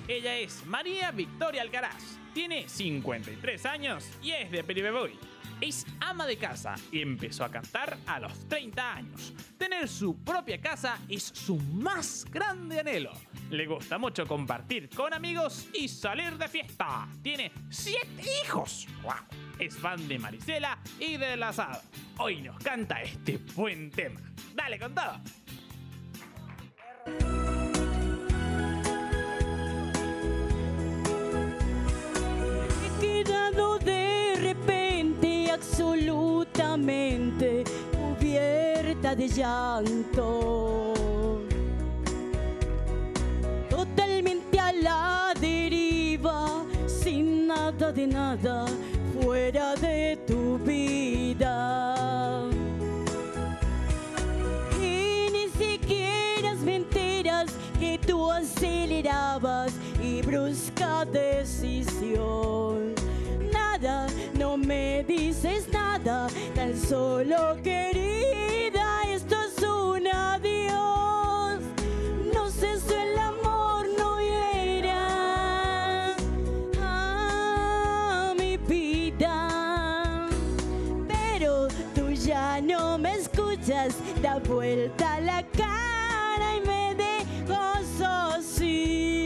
Ella es María Victoria Alcaraz, tiene 53 años y es de Piribebuy. Es ama de casa y empezó a cantar a los 30 años. Tener su propia casa es su más grande anhelo. Le gusta mucho compartir con amigos y salir de fiesta. Tiene 7 hijos. ¡Wow! Es fan de Marisela y del asado. Hoy nos canta este buen tema. ¡Dale con todo! He quedado de repente absolutamente cubierta de llanto, totalmente a la deriva, sin nada de nada fuera de tu vida. Y ni siquiera me enteras que tú acelerabas y brusca decisión. Nada, no me dices nada, tan solo querida, esto es un adiós. No cesó el amor, no era a mi vida, pero tú ya no me escuchas, da vuelta la cara y me dejas así.